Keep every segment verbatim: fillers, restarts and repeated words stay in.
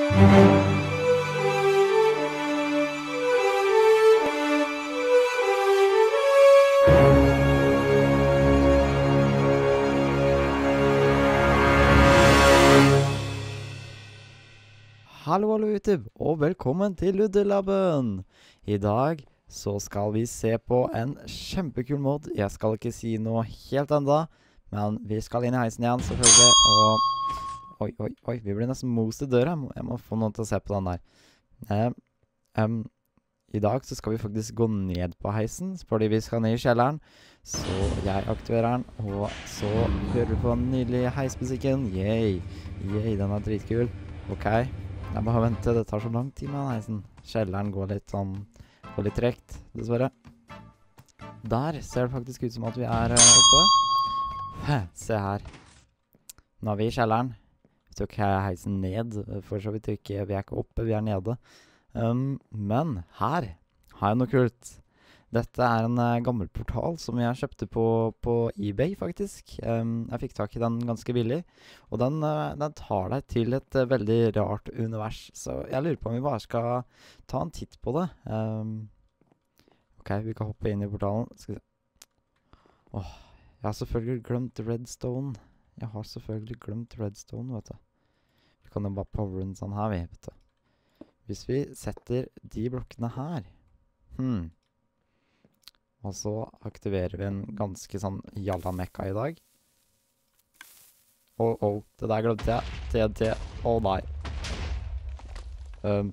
Hallo, hallo YouTube, og velkommen til Luddelabben! I dag så skal vi se på en kjempekul mod. Jeg skal ikke si noe helt enda, men vi skal inn i heisen igjen, selvfølgelig. Og... Oi, oi, oi, vi blir nesten most i døra. Jeg må, jeg må få noen til å se på den der. Eh, um, I dag så skal vi faktisk gå ned på heisen, fordi vi skal ned i kjelleren. Så jeg aktiverer den, og så hører vi på den nydelige heismusikken. Yay! Yay, den er dritkul. Ok. Jeg må vente, det tar så lang tid med den heisen. Kjelleren går litt sånn, går litt trekt, dessverre. Der ser det faktisk ut som at vi er uh, oppe. Hæ, se her. Nå er vi i kjelleren. Vi tok heisen ned, for så vidt ikke, vi er ikke oppe, vi er nede. Um, men her har jeg noe kult. Dette er en uh, gammel portal som jeg kjøpte på, på eBay, faktisk. Um, jeg fikk tak i den ganske billig, og den, uh, den tar deg til et uh, veldig rart univers. Så jeg lurer på om vi bare skal ta en titt på det. Um, ok, vi kan hoppe inn i portalen. Skal vi se. Åh, jeg har selvfølgelig glemt redstone. Jeg har selvfølgelig glemt redstone, vet du. Vi kan jo bare power en sånn her, vet du. Hvis vi setter de blokkene her. Hmm. Og så aktiverer vi en ganske sånn jalla mekka i dag. Åh, oh, åh, oh, det der glemte jeg. T N T. Åh, oh, nei. Um.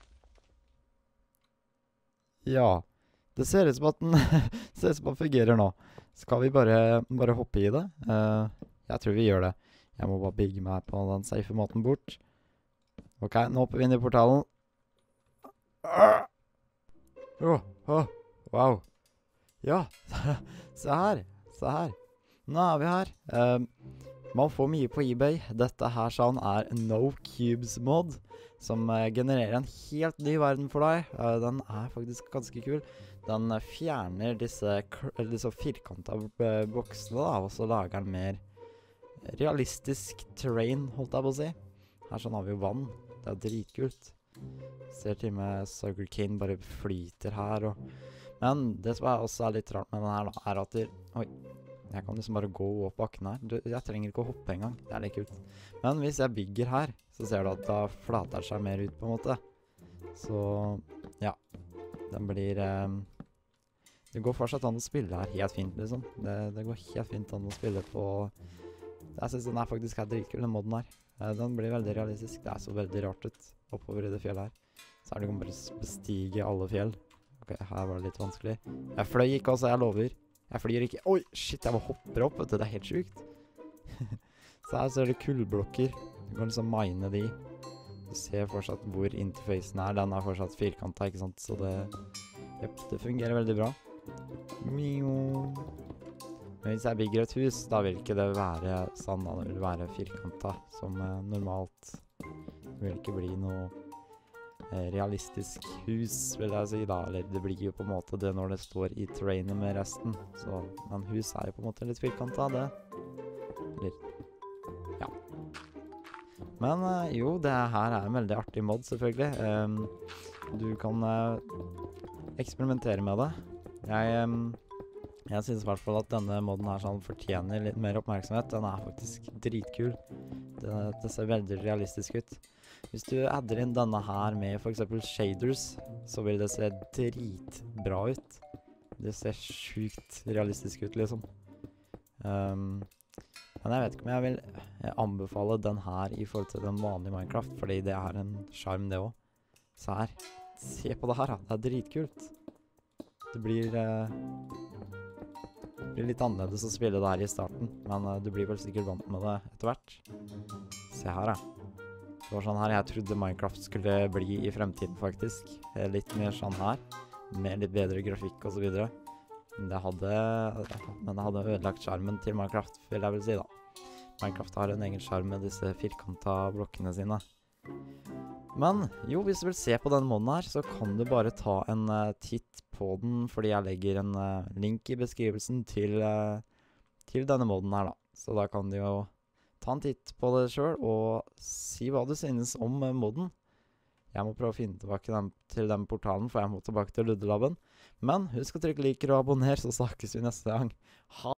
Ja, det ser ut som at den, ser ut som at den fungerer nå. Skal vi bare, bare hoppe i det? Uh, jeg tror vi gjør det. Jeg må bare bygge meg på den safe måten bort. Ok, nå hopper vi inn i portalen. Åh, oh, oh, wow. Ja, se her, se her. Nå er vi her. Um, man får mye på eBay. Dette her sånn er No Cubes mod, som uh, genererer en helt ny verden for deg. Uh, den er faktisk ganske kul. Den uh, fjerner disse, disse firkanta uh, boksene da, og så lager den mer realistisk terrain, holdt jeg på å si. Her sånn har vi jo vann. Det er dritkult. Ser til med Sugar Cane bare flyter her og... Men det som er også er litt rart med den her da, er at det, oi, jeg kan liksom bare gå opp bakken her. Du, jeg trenger ikke å hoppe en gang, det er litt kult. Men hvis jeg bygger her, så ser du at da flater det seg mer ut på en måte. Så, ja, den blir, um, det går fortsatt an å spille her helt fint liksom. Det, det går helt fint an å spille på, jeg synes den er faktisk helt dritkul, den modden her. Den blir veldig realistisk, det er så veldig rart ut oppover i det fjellet her. Så er det bare å bestige alle fjell. Ok, her var det litt vanskelig. Jeg fløy ikke, altså, jeg lover. Jeg flyr ikke. Oi, shit, jeg bare hopper opp, vet du. Det er helt sykt. Så her ser du kullblokker. Du kan liksom mine de. Du ser fortsatt hvor interfacen er. Den er fortsatt firkantet, ikke sant? Så det, jepp, det fungerer veldig bra. Mio. Men hvis jeg bygger et hus, da vil ikke det være sånn, da. Det vil være firkantet, som eh, normalt. Det vil ikke bli noe... realistisk hus, vil jeg si da, eller det blir jo på en måte det når det står i terrainet med resten, så, men hus er jo på en måte litt firkantet, det, eller, ja. Men uh, jo, det her er en veldig artig mod, selvfølgelig. Um, du kan uh, eksperimentere med det. Jeg, um, jeg synes i hvert fall at denne modden her sånn fortjener litt mer oppmerksomhet. Den er faktisk dritkul. Det, det ser veldig realistisk ut. Hvis du adder inn denne her med for eksempel shaders, så vil det se dritbra ut. Det ser sjukt realistisk ut, liksom. Um, men jeg vet ikke om jeg vil anbefale den her i forhold til den vanlige Minecraft, fordi det er en charm det også. Så her, se på det her, da. Det er dritkult. Det blir, uh, det blir litt annerledes å spille det her i starten, men uh, du blir vel sikkert vant med det etter hvert. Se her, da. Det var sånn her jeg trodde Minecraft skulle bli i fremtiden, faktisk. Litt mer sånn her, med litt bedre grafikk og så videre. Det hadde, men det hadde ødelagt skjermen til Minecraft, vil jeg vel si da. Minecraft har en egen skjerm med disse firkanta blokkene sine. Men jo, hvis du vil se på den modden her, så kan du bare ta en uh, titt på den, fordi jeg legger en uh, link i beskrivelsen til, uh, til denne modden her da. Så da kan du jo ta en titt på det selv, og si hva du synes om uh, modden. Jeg må prøve å finne tilbake den, til den portalen, for jeg må tilbake til Luddelaben. Men husk å trykke liker og abonner, så snakkes vi neste gang. Ha